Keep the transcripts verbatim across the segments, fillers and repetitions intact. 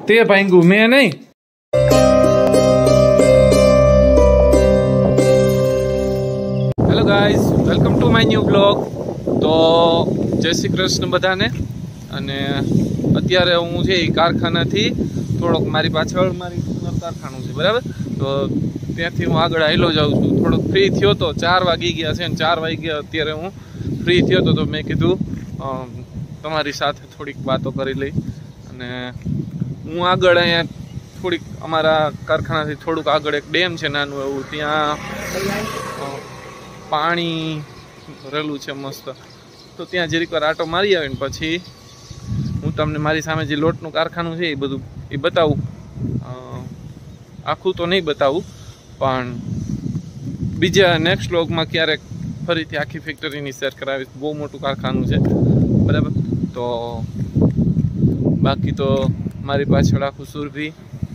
તે ભાંગ્યું મેં નહીં. Hello guys, welcome to my new blog. તો જય શ્રી કૃષ્ણ બધાને. અને અત્યારે હું છે એ કારખાનાથી થોડોક મારી પાછળ મારી કારખાનું છે બરાબર, તો ત્યાંથી હું આગળ આવેલો જાઉં છું. થોડોક ફ્રી થયો તો ચાર વાગી ગયા છે ને ચાર વાગી ગયા અત્યારે હું ફ્રી થયો તો તો મેં કીધું તમારી સાથે થોડીક વાતો કરી લઈ. અને હું આગળ અહીંયા થોડીક અમારા કારખાનાથી થોડુંક આગળ એક ડેમ છે નાનું એવું, ત્યાં પાણી ભરેલું છે મસ્ત. તો ત્યાં જરીક વાર આટો મારી આવે ને પછી હું તમને મારી સામે જે લોટનું કારખાનું છે એ બધું એ બતાવું. આખું તો નહીં બતાવું, પણ બીજા નેક્સ્ટ વ્લોગમાં ક્યારેક ફરીથી આખી ફેક્ટરીની શેર કરાવીશ. બહુ મોટું કારખાનું છે બરાબર. તો બાકી તો મારી પાછળ આખું સુરભી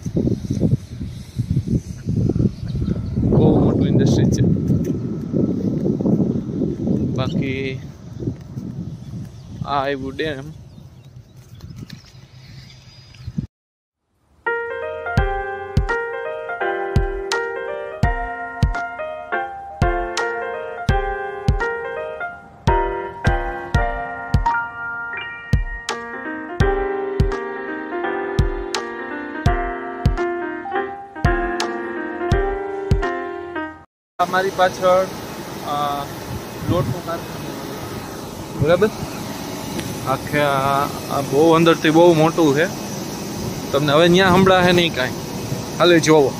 બહુ મોટું ઇન્ડસ્ટ્રી છે. બાકી આ આવ્યું ડેમ. મારી પાછળ લોટનું કારખાનું બરાબર. આખે આ બહુ અંદરથી બહુ મોટું છે. તમને હવે ત્યાં સંભળાશે નહીં કાંઈ, હાલે જોવો.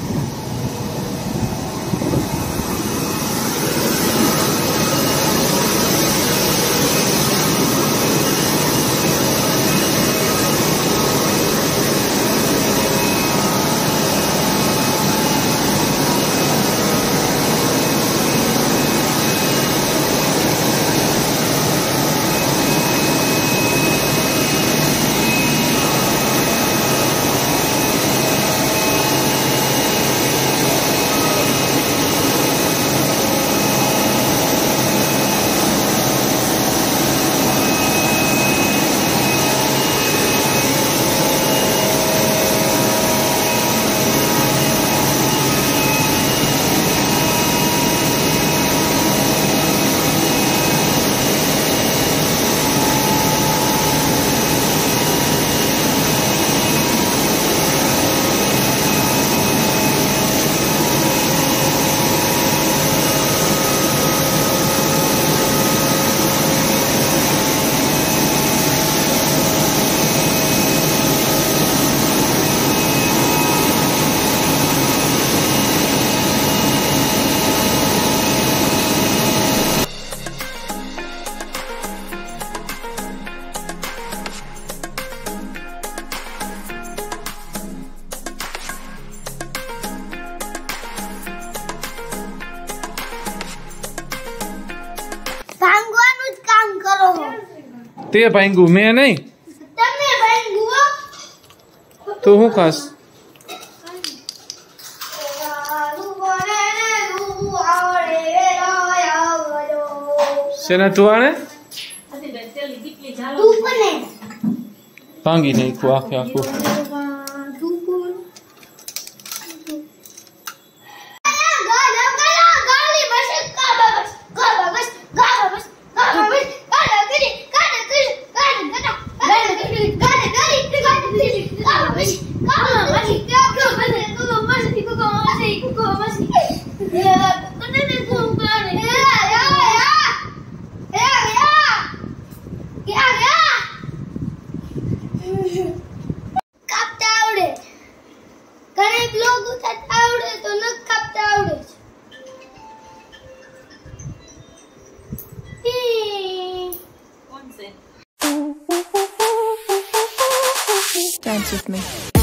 તે ભાંગ્યું મેં નહીં. તમે ભાંગ્યું તો હું ખાસ શેના તું આણે ભાંગી નાખ્યું આખે આખું. Dance with me.